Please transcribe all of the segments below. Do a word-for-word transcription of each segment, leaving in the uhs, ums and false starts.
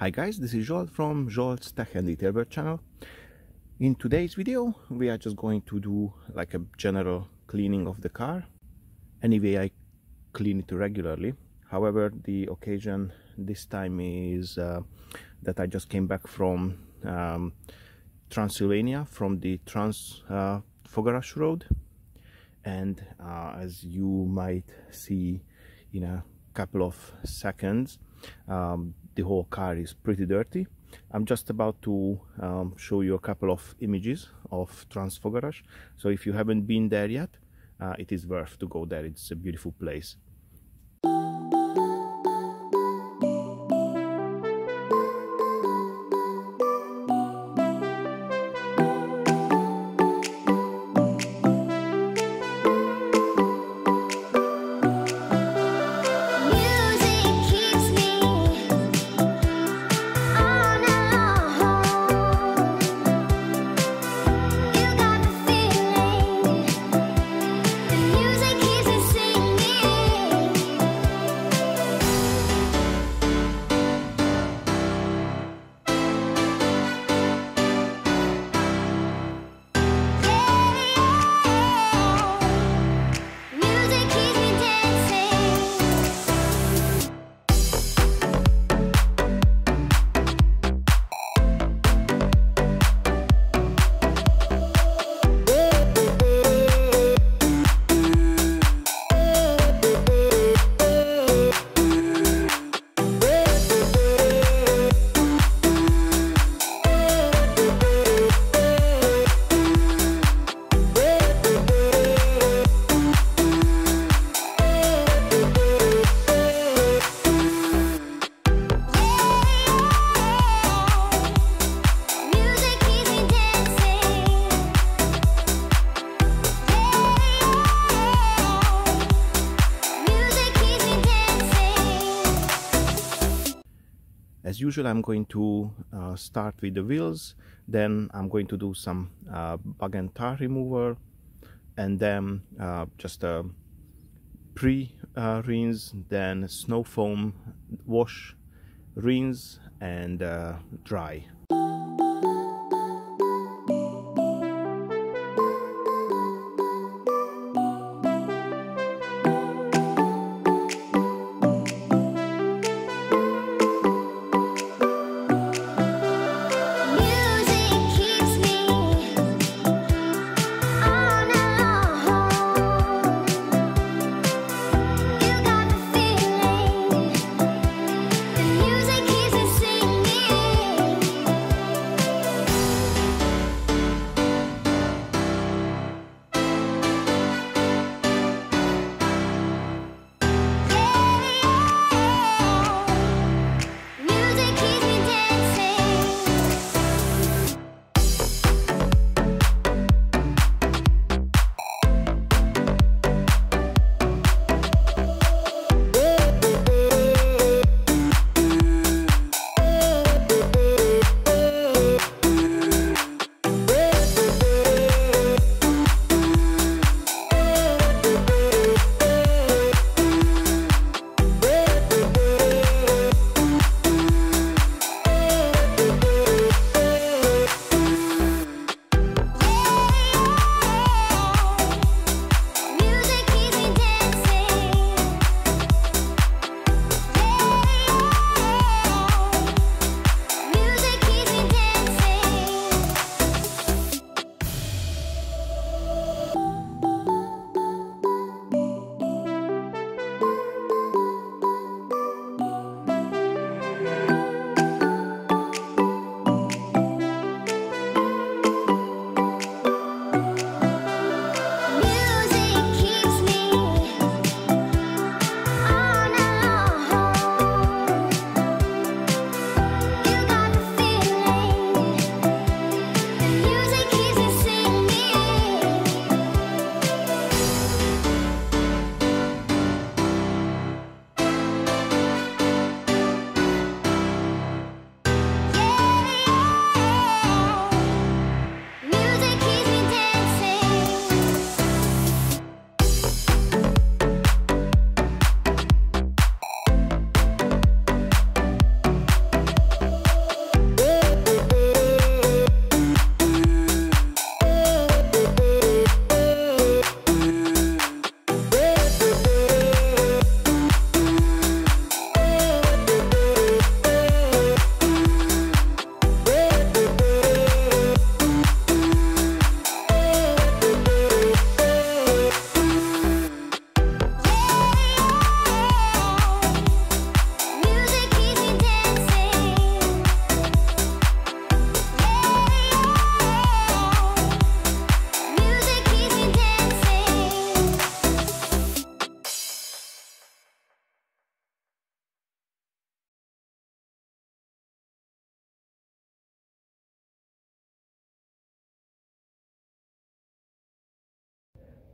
Hi guys, this is Joel from Joel's Tech and Detail World channel. In today's video we are just going to do like a general cleaning of the car. Anyway, I clean it regularly. However, the occasion this time is uh, that I just came back from um, Transylvania, from the Transfogaras road, and uh, as you might see in a couple of seconds, um, the whole car is pretty dirty. I'm just about to um, show you a couple of images of Transfogaras, so if you haven't been there yet, uh, it is worth to go there. It's a beautiful place. As usual, I'm going to uh, start with the wheels, then I'm going to do some uh, bug and tar remover, and then uh, just a pre-rinse, uh, then snow foam wash, rinse and uh, dry.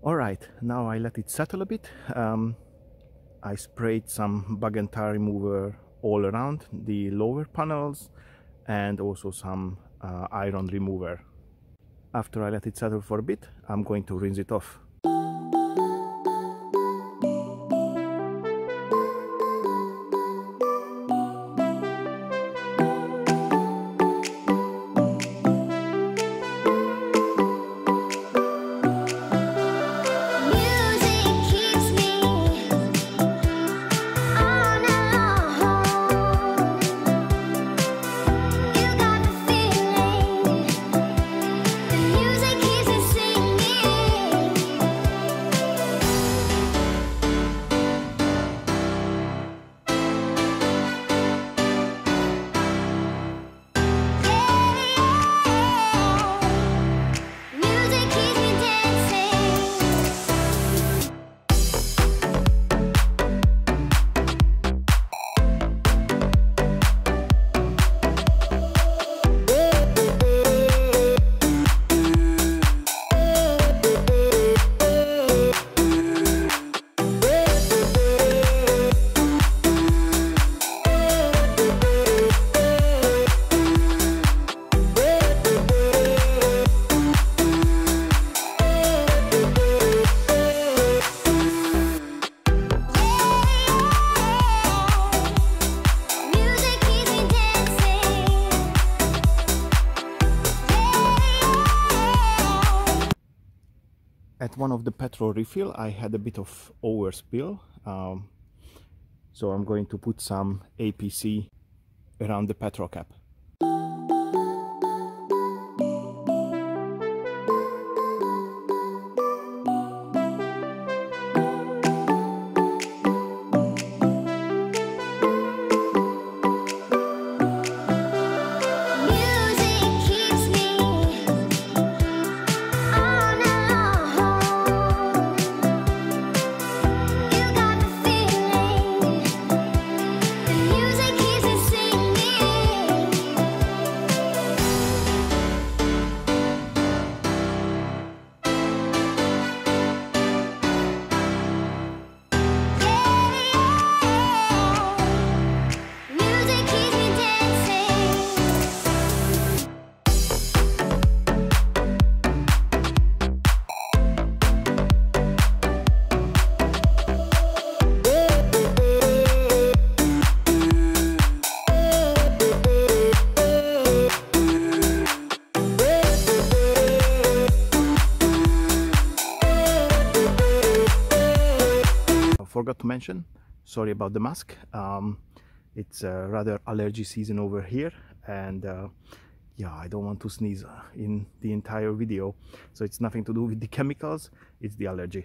Alright, now I let it settle a bit. Um, I sprayed some bug and tar remover all around the lower panels and also some uh, iron remover. After I let it settle for a bit, I'm going to rinse it off. At one of the petrol refill I had a bit of overspill, um, so I'm going to put some A P C around the petrol cap. Forgot to mention, sorry about the mask, um, it's uh, rather allergy season over here, and uh, yeah, I don't want to sneeze in the entire video, so it's nothing to do with the chemicals, it's the allergy.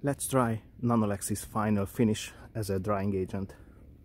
Let's try Nanolex's Final Finish as a drying agent.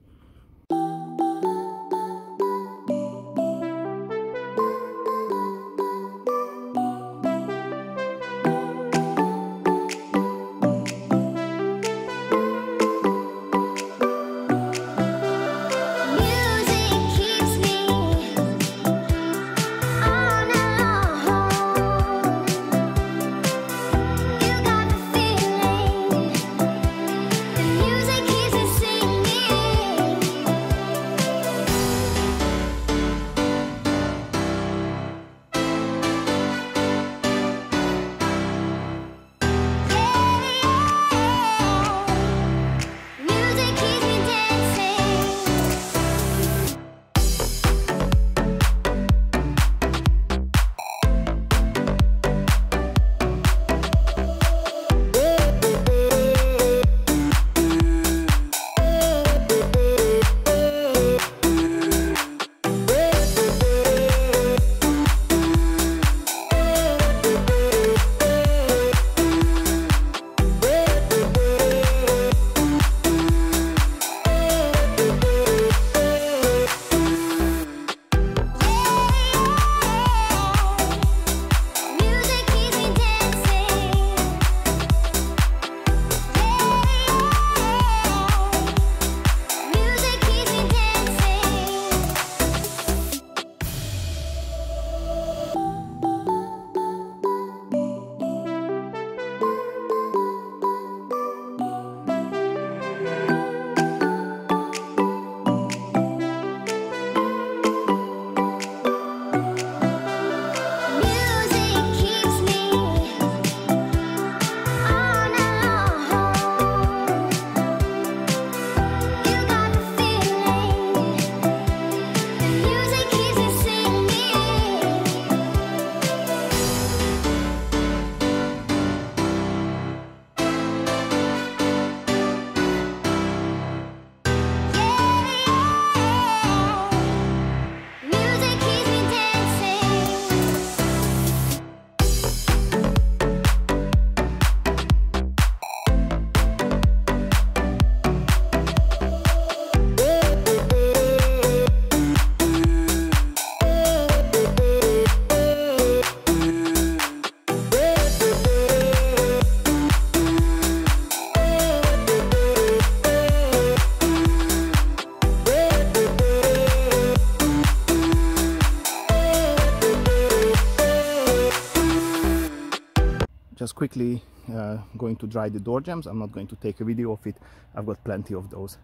Just quickly uh, going to dry the door jambs. I'm not going to take a video of it. I've got plenty of those.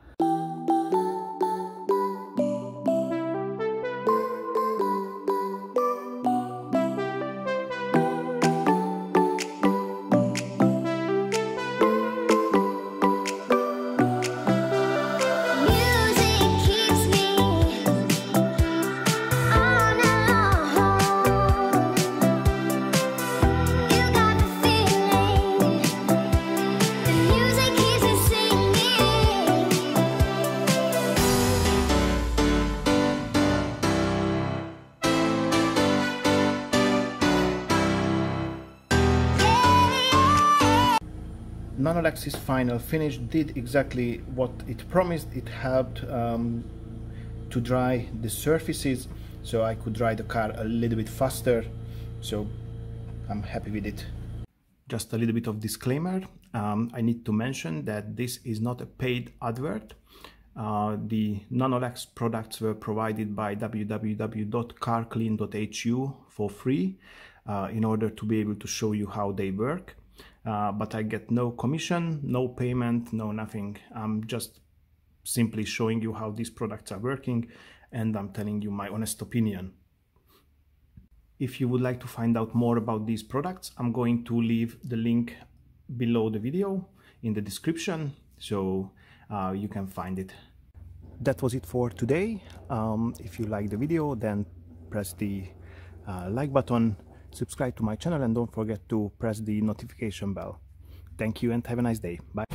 Nanolex's Final Finish did exactly what it promised. It helped um, to dry the surfaces, so I could dry the car a little bit faster, so I'm happy with it. Just a little bit of disclaimer, um, I need to mention that this is not a paid advert. Uh, the Nanolex products were provided by w w w dot car clean dot h u for free uh, in order to be able to show you how they work. Uh, but I get no commission, no payment, no nothing. I'm just simply showing you how these products are working, and I'm telling you my honest opinion. If you would like to find out more about these products, I'm going to leave the link below the video in the description, so uh, you can find it. That was it for today. Um, if you like the video, then press the uh, like button. Subscribe to my channel and don't forget to press the notification bell. Thank you and have a nice day. Bye.